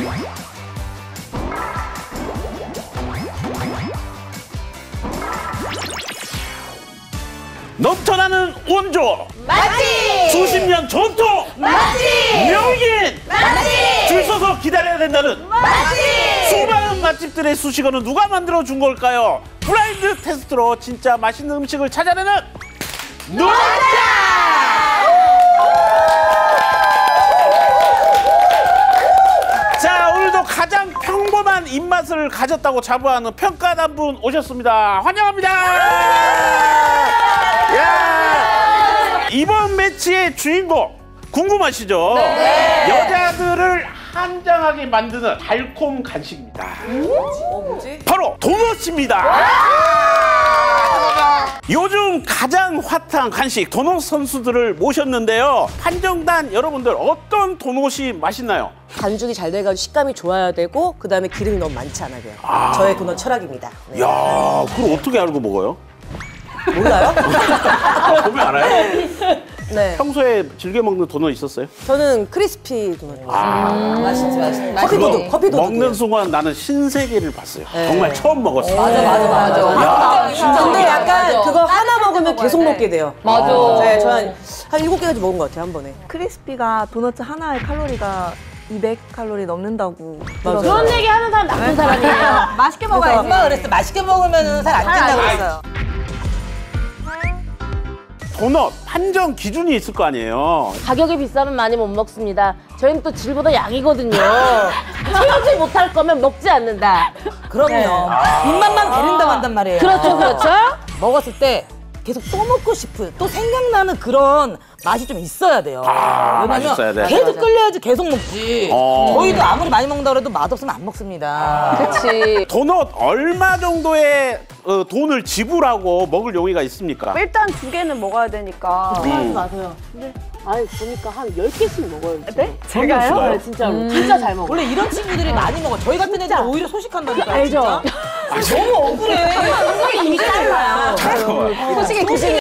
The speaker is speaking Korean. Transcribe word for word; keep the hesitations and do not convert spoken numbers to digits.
넘쳐나는 원조 맛집! 수십 년 전통 맛집! 명인 맛집! 줄 서서 기다려야 된다는 맛집! 수많은 맛집들의 수식어는 누가 만들어 준 걸까요? 블라인드 테스트로 진짜 맛있는 음식을 찾아내는 노자! 자, 오늘도 가장 평범한 입맛을 가졌다고 자부하는 평가단 분 오셨습니다. 환영합니다. 야, 이번 매치의 주인공 궁금하시죠? 네. 여자들을 한장하게 만드는 달콤 간식입니다. 어, 뭐지? 바로 도넛입니다. 요즘 가장 핫한 간식 도넛 선수들을 모셨는데요. 판정단 여러분들 어떤 도넛이 맛있나요? 반죽이 잘 돼가지고 식감이 좋아야 되고 그 다음에 기름이 너무 많지 않아야 돼요. 아. 저의 도넛 철학입니다. 네. 이야, 그걸 어떻게 알고 먹어요? 몰라요? 보면 알아요? 네. 평소에 즐겨 먹는 도넛 있었어요? 저는 크리스피 도넛. 아, 음, 맛있지, 맛있지. 커피 도넛, 커피 도넛. 먹는 순간 나는 신세계를 봤어요. 네. 정말 처음 먹었어요. 맞아, 맞아, 맞아. 야, 근데 약간 맞아. 그거 하나 먹으면 계속 먹게 돼요. 맞아. 네, 저한 한 일곱 개까지 먹은 것 같아요, 한 번에. 크리스피가 도넛 하나의 칼로리가 이백 칼로리 넘는다고 맞아요. 들었어요. 그런 얘기 하는 사람 나쁜 사람이에요. 맛있게 먹어야지. 엄마가 그랬어. 맛있게 먹으면 살 안 찐다고 그랬어요. 도넛 판정 기준이 있을 거 아니에요. 가격이 비싸면 많이 못 먹습니다. 저희는 또 질보다 양이거든요. 채우지 못할 거면 먹지 않는다. 그럼요. 입맛만 배린다고 한단 말이에요. 그렇죠, 그렇죠. 먹었을 때 계속 또 먹고 싶은, 또 생각나는 그런 맛이 좀 있어야 돼요. 아, 맛있어야 돼. 계속 끌려야지 계속 먹지. 어. 저희도 아무리 많이 먹는다 그래도 맛없으면 안 먹습니다. 그렇지. 도넛 얼마 정도의 어, 돈을 지불하고 먹을 용의가 있습니까? 일단 두 개는 먹어야 되니까. 하지 마세요. 근데 아니 보니까 한 열 개씩 먹어요. 네? 제가요? 네, 진짜로. 진짜 잘 먹어요. 원래 이런 친구들이 많이 먹어. 저희 같은 애들은 오히려 소식한다니까요. 알죠? 진짜? 너무 억울해. 이미 잘라요. 잠깐만. 솔직히 소식이